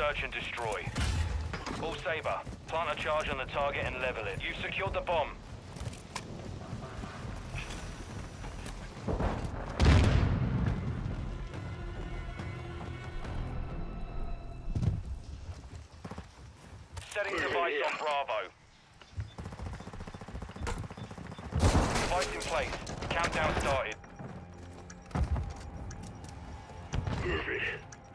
Search and destroy. All Sabre, plant a charge on the target and level it. You've secured the bomb. Setting device on Bravo. Device in place. Countdown started. Move it.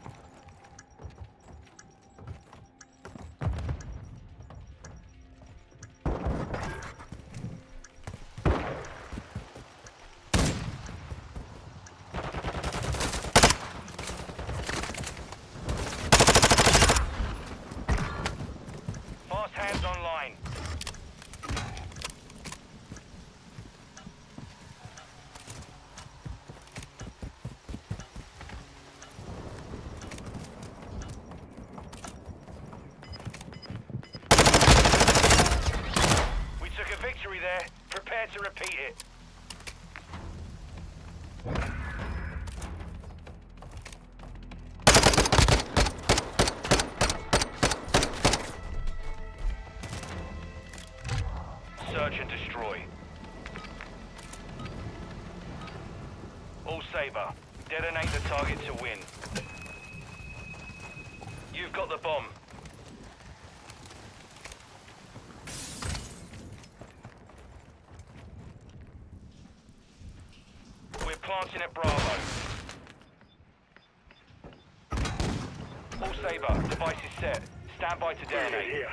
Fast hands online. We took a victory there. Prepare to repeat it. Search and destroy. All Sabre, detonate the target to win. You've got the bomb. We're planting at Bravo. All Sabre, device is set. Stand by to detonate. Here.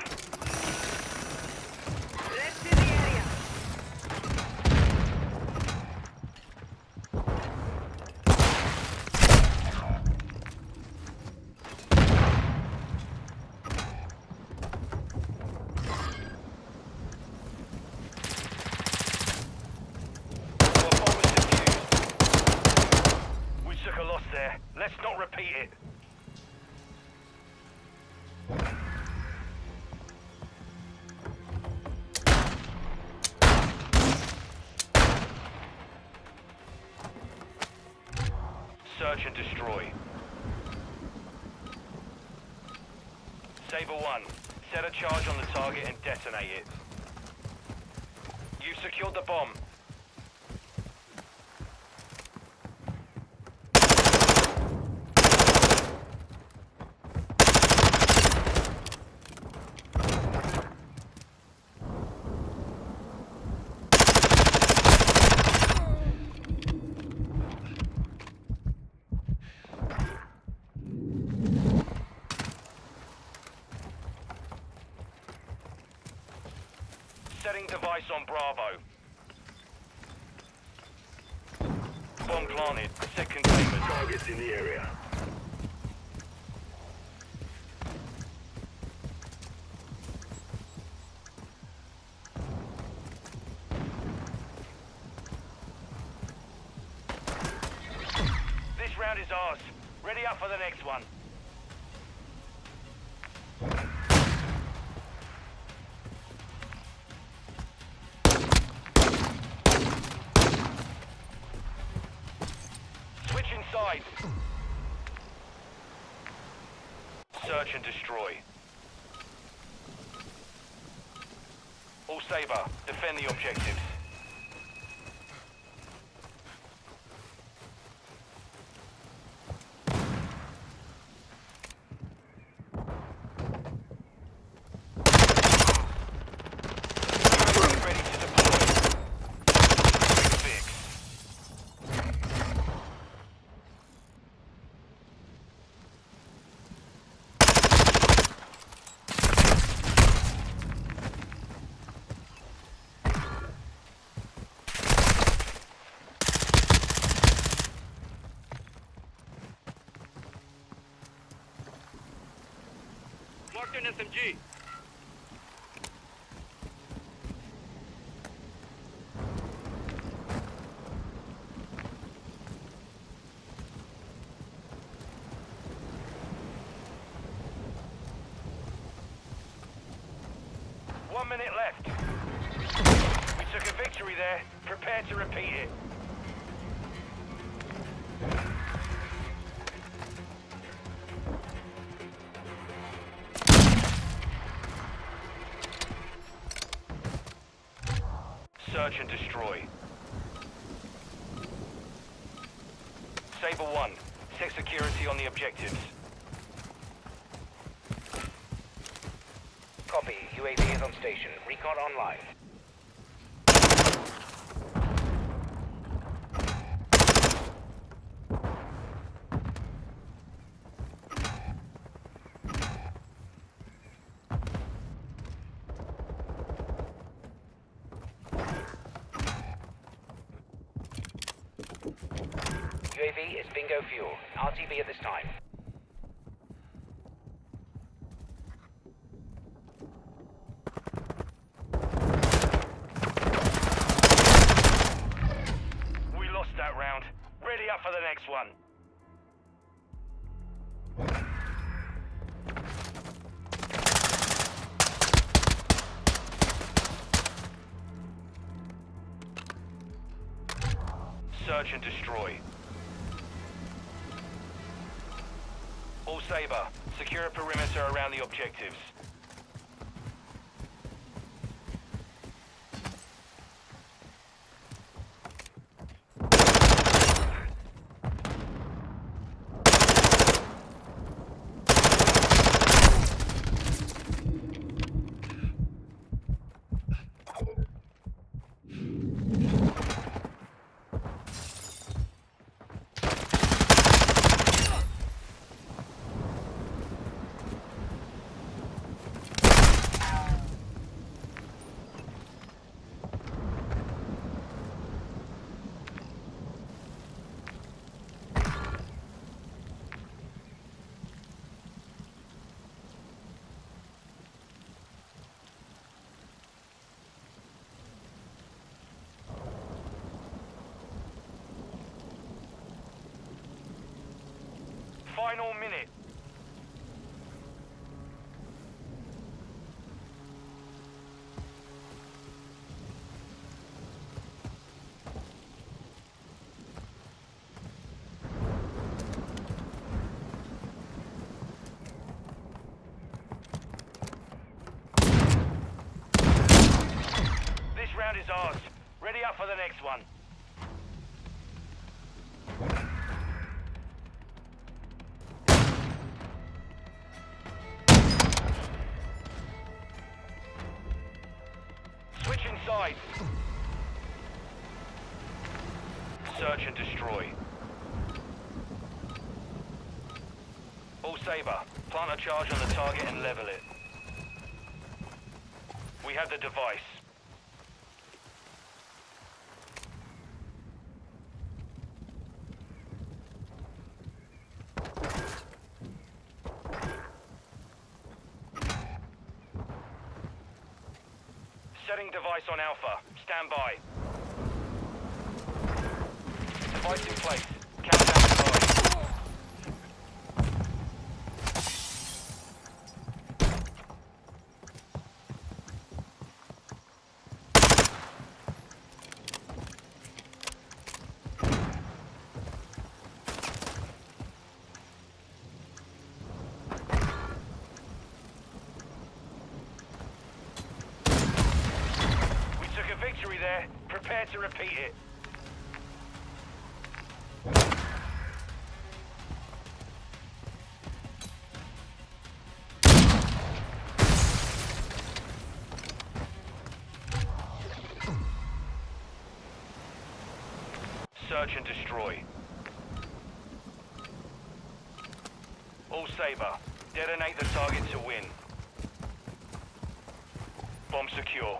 Let's see the area. Our bomb is defused. We took a loss there. Let's not repeat it. Search and destroy. Sabre 1, set a charge on the target and detonate it. You've secured the bomb. Setting device on Bravo. Bomb planted. Set containment. Targets in the area. This round is ours. Ready up for the next one. Switch inside. Search and destroy. All Sabre, defend the objectives. Ready to deploy. Fix. Marked an SMG. One minute left. We took a victory there. Prepare to repeat it. Search and destroy. Saber 1, set security on the objectives. Copy. UAV is on station. Recon online. UAV is bingo fuel. RTB at this time. We lost that round. Ready up for the next one. Search and destroy. All Saber, secure a perimeter around the objectives. Final minute. This round is ours. Ready up for the next one. Switch inside. Search and destroy. All Saber, plant a charge on the target and level it. We have the device. Setting device on Alpha. Stand by. Device in place. Countdown starting. Victory there. Prepare to repeat it. Search and destroy. All Saber, detonate the target to win. Bomb secure.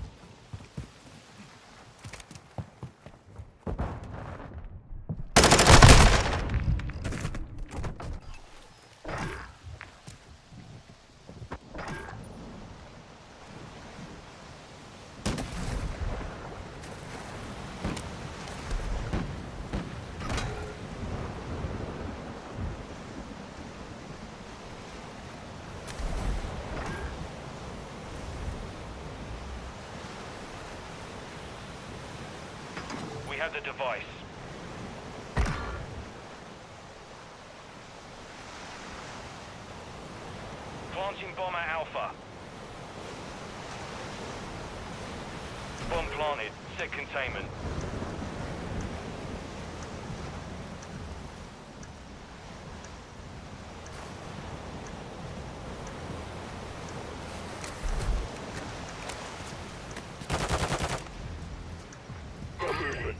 We have the device. Planting bomb at Alpha. Bomb planted. Set containment. Got movement.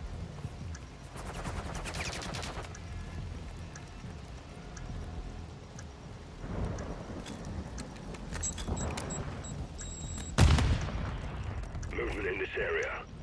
Movement in this area.